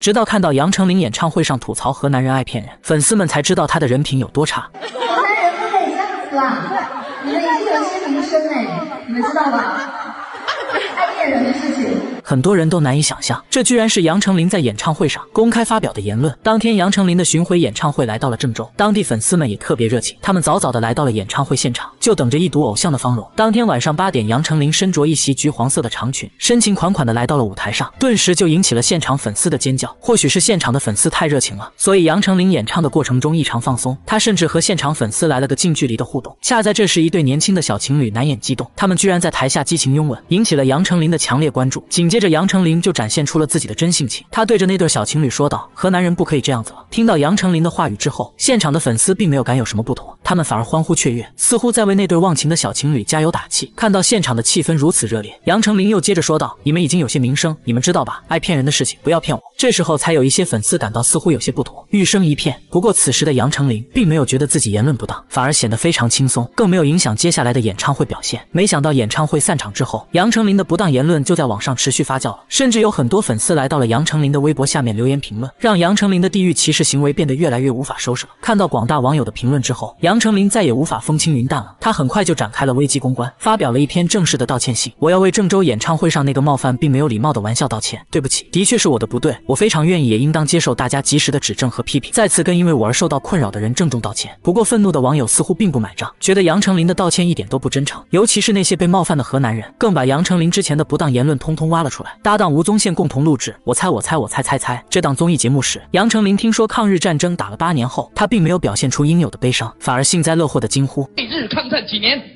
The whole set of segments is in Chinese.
直到看到杨丞琳演唱会上吐槽河南人爱骗人，粉丝们才知道他的人品有多差。 河南人不可以这样子啦，你们已经有些名声哎，你们知道吧？爱骗人的事情。 很多人都难以想象，这居然是杨丞琳在演唱会上公开发表的言论。当天，杨丞琳的巡回演唱会来到了郑州，当地粉丝们也特别热情，他们早早的来到了演唱会现场，就等着一睹偶像的芳容。当天晚上8点，杨丞琳身着一袭橘黄色的长裙，深情款款的来到了舞台上，顿时就引起了现场粉丝的尖叫。或许是现场的粉丝太热情了，所以杨丞琳演唱的过程中异常放松，她甚至和现场粉丝来了个近距离的互动。恰在这时，一对年轻的小情侣难掩激动，他们居然在台下激情拥吻，引起了杨丞琳的强烈关注。紧接着，杨丞琳就展现出了自己的真性情，他对着那对小情侣说道：“河南人不可以这样子了。”听到杨丞琳的话语之后，现场的粉丝并没有敢有什么不妥，他们反而欢呼雀跃，似乎在为那对忘情的小情侣加油打气。看到现场的气氛如此热烈，杨丞琳又接着说道：“你们已经有些名声，你们知道吧？爱骗人的事情不要骗我。”这时候才有一些粉丝感到似乎有些不妥，欲声一片。不过此时的杨丞琳并没有觉得自己言论不当，反而显得非常轻松，更没有影响接下来的演唱会表现。没想到演唱会散场之后，杨丞琳的不当言论就在网上持续发酵了，甚至有很多粉丝来到了杨丞琳的微博下面留言评论，让杨丞琳的地域歧视行为变得越来越无法收拾了。看到广大网友的评论之后，杨丞琳再也无法风轻云淡了，她很快就展开了危机公关，发表了一篇正式的道歉信。我要为郑州演唱会上那个冒犯并没有礼貌的玩笑道歉，对不起，的确是我的不对，我非常愿意也应当接受大家及时的指正和批评，再次跟因为我而受到困扰的人郑重道歉。不过愤怒的网友似乎并不买账，觉得杨丞琳的道歉一点都不真诚，尤其是那些被冒犯的河南人，更把杨丞琳之前的不当言论通通挖了出来。搭档吴宗宪共同录制我猜这档综艺节目时，杨丞琳听说抗日战争打了8年后，她并没有表现出应有的悲伤，反而幸灾乐祸的惊呼： 对日抗战几年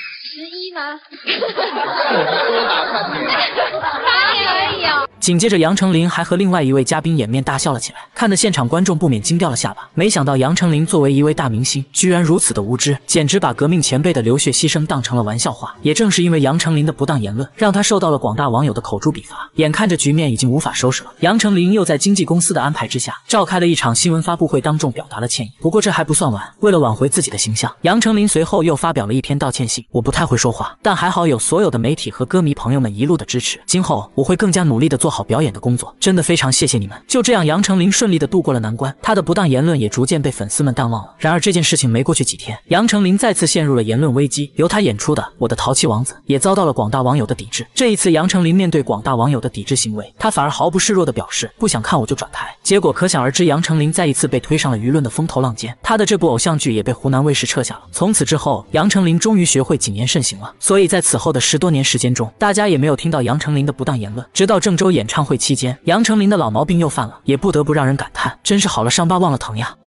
11吗？ 多打3年 8年而已哦。 紧接着杨丞琳还和另外一位嘉宾掩面大笑了起来，看得现场观众不免惊掉了下巴。没想到杨丞琳作为一位大明星，居然如此的无知，简直把革命前辈的流血牺牲当成了玩笑话。也正是因为杨丞琳的不当言论，让她受到了广大网友的口诛笔伐。眼看着局面已经无法收拾了，杨丞琳又在经纪公司的安排之下，召开了一场新闻发布会，当众表达了歉意。不过这还不算完，为了挽回自己的形象，杨丞琳随后又发表了一篇道歉信。我不太会说话，但还好有所有的媒体和歌迷朋友们一路的支持，今后我会更加努力的做好表演的工作，真的非常谢谢你们。就这样，杨丞琳顺利的度过了难关，她的不当言论也逐渐被粉丝们淡忘了。然而这件事情没过去几天，杨丞琳再次陷入了言论危机，由她演出的《我的淘气王子》也遭到了广大网友的抵制。这一次杨丞琳面对广大网友的抵制行为，她反而毫不示弱的表示不想看我就转台，结果可想而知，杨丞琳再一次被推上了舆论的风头浪尖，她的这部偶像剧也被湖南卫视撤下了。从此之后，杨丞琳终于学会谨言慎行了，所以在此后的10多年时间中，大家也没有听到杨丞琳的不当言论。直到郑州演唱会期间，杨丞琳的老毛病又犯了，也不得不让人感叹，真是好了伤疤忘了疼呀。